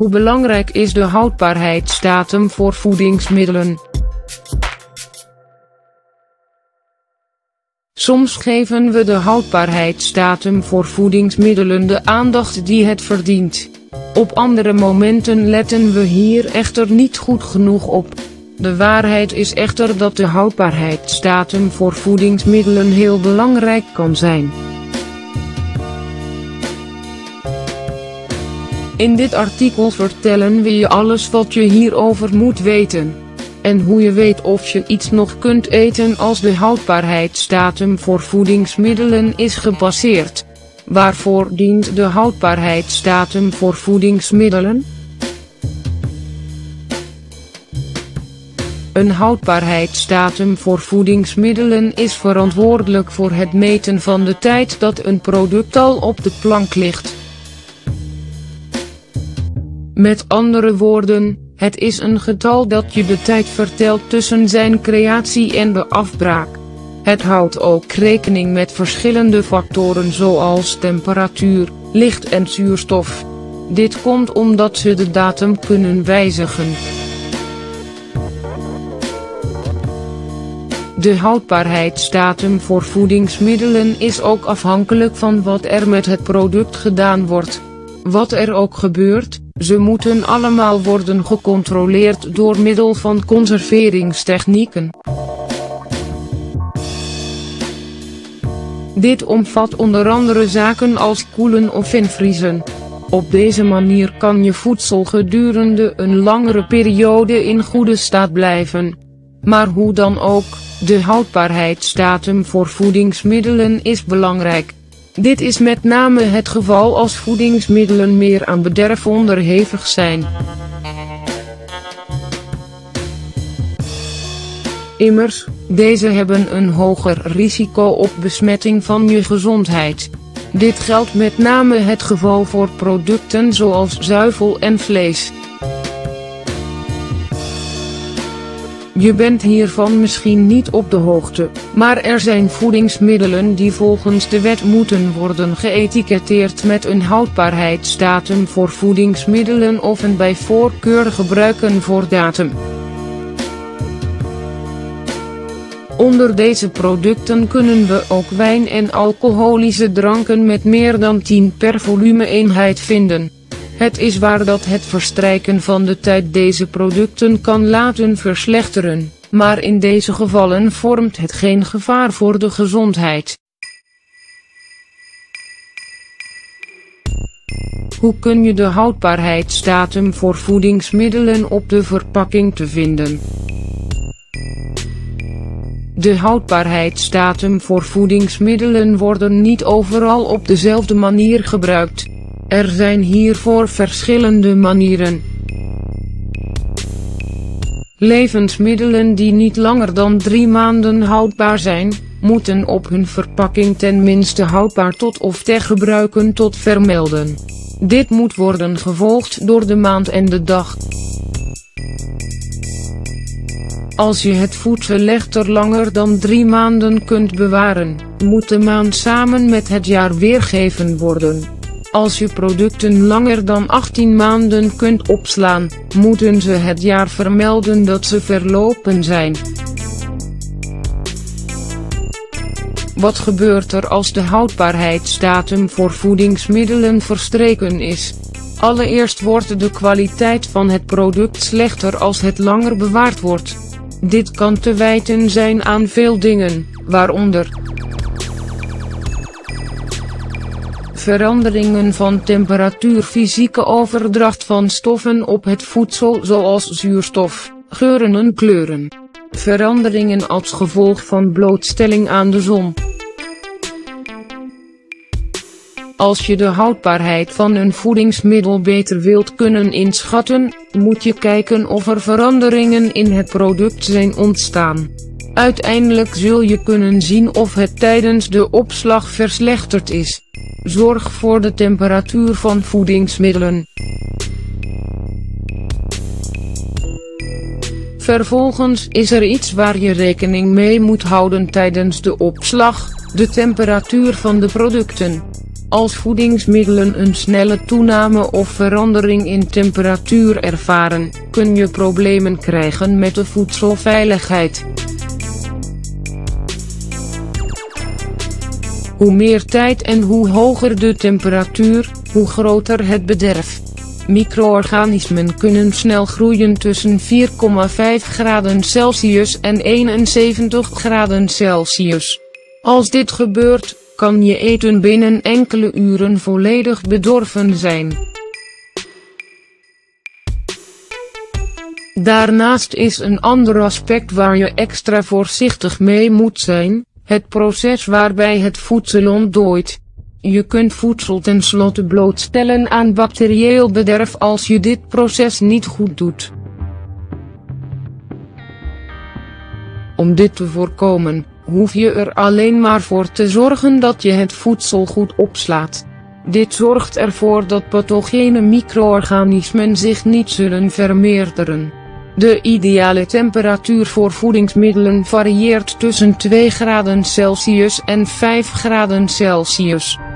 Hoe belangrijk is de houdbaarheidsdatum voor voedingsmiddelen? Soms geven we de houdbaarheidsdatum voor voedingsmiddelen de aandacht die het verdient. Op andere momenten letten we hier echter niet goed genoeg op. De waarheid is echter dat de houdbaarheidsdatum voor voedingsmiddelen heel belangrijk kan zijn. In dit artikel vertellen we je alles wat je hierover moet weten. En hoe je weet of je iets nog kunt eten als de houdbaarheidsdatum voor voedingsmiddelen is gepasseerd. Waarvoor dient de houdbaarheidsdatum voor voedingsmiddelen? Een houdbaarheidsdatum voor voedingsmiddelen is verantwoordelijk voor het meten van de tijd dat een product al op de plank ligt. Met andere woorden, het is een getal dat je de tijd vertelt tussen zijn creatie en de afbraak. Het houdt ook rekening met verschillende factoren zoals temperatuur, licht en zuurstof. Dit komt omdat ze de datum kunnen wijzigen. De houdbaarheidsdatum voor voedingsmiddelen is ook afhankelijk van wat er met het product gedaan wordt. Wat er ook gebeurt, ze moeten allemaal worden gecontroleerd door middel van conserveringstechnieken. Dit omvat onder andere zaken als koelen of invriezen. Op deze manier kan je voedsel gedurende een langere periode in goede staat blijven. Maar hoe dan ook, de houdbaarheidsdatum voor voedingsmiddelen is belangrijk. Dit is met name het geval als voedingsmiddelen meer aan bederf onderhevig zijn. Immers, deze hebben een hoger risico op besmetting van je gezondheid. Dit geldt met name het geval voor producten zoals zuivel en vlees. Je bent hiervan misschien niet op de hoogte, maar er zijn voedingsmiddelen die volgens de wet moeten worden geëtiketteerd met een houdbaarheidsdatum voor voedingsmiddelen of een bij voorkeur gebruiken voor datum. Onder deze producten kunnen we ook wijn en alcoholische dranken met meer dan 10 per volume-eenheid vinden. Het is waar dat het verstrijken van de tijd deze producten kan laten verslechteren, maar in deze gevallen vormt het geen gevaar voor de gezondheid. Hoe kun je de houdbaarheidsdatum voor voedingsmiddelen op de verpakking te vinden? De houdbaarheidsdatum voor voedingsmiddelen worden niet overal op dezelfde manier gebruikt. Er zijn hiervoor verschillende manieren. Levensmiddelen die niet langer dan 3 maanden houdbaar zijn, moeten op hun verpakking tenminste houdbaar tot of ter gebruiken tot vermelden. Dit moet worden gevolgd door de maand en de dag. Als je het voedsel echter langer dan 3 maanden kunt bewaren, moet de maand samen met het jaar weergegeven worden. Als je producten langer dan 18 maanden kunt opslaan, moeten ze het jaar vermelden dat ze verlopen zijn. Wat gebeurt er als de houdbaarheidsdatum voor voedingsmiddelen verstreken is? Allereerst wordt de kwaliteit van het product slechter als het langer bewaard wordt. Dit kan te wijten zijn aan veel dingen, waaronder veranderingen van temperatuur, fysieke overdracht van stoffen op het voedsel zoals zuurstof, geuren en kleuren, veranderingen als gevolg van blootstelling aan de zon. Als je de houdbaarheid van een voedingsmiddel beter wilt kunnen inschatten, moet je kijken of er veranderingen in het product zijn ontstaan. Uiteindelijk zul je kunnen zien of het tijdens de opslag verslechterd is. Zorg voor de temperatuur van voedingsmiddelen. Vervolgens is er iets waar je rekening mee moet houden tijdens de opslag: de temperatuur van de producten. Als voedingsmiddelen een snelle toename of verandering in temperatuur ervaren, kun je problemen krijgen met de voedselveiligheid. Hoe meer tijd en hoe hoger de temperatuur, hoe groter het bederf. Micro-organismen kunnen snel groeien tussen 4,5 graden Celsius en 71 graden Celsius. Als dit gebeurt, kan je eten binnen enkele uren volledig bedorven zijn. Daarnaast is een ander aspect waar je extra voorzichtig mee moet zijn: het proces waarbij het voedsel ontdooit. Je kunt voedsel tenslotte blootstellen aan bacterieel bederf als je dit proces niet goed doet. Om dit te voorkomen, hoef je er alleen maar voor te zorgen dat je het voedsel goed opslaat. Dit zorgt ervoor dat pathogene micro-organismen zich niet zullen vermeerderen. De ideale temperatuur voor voedingsmiddelen varieert tussen 2 graden Celsius en 5 graden Celsius.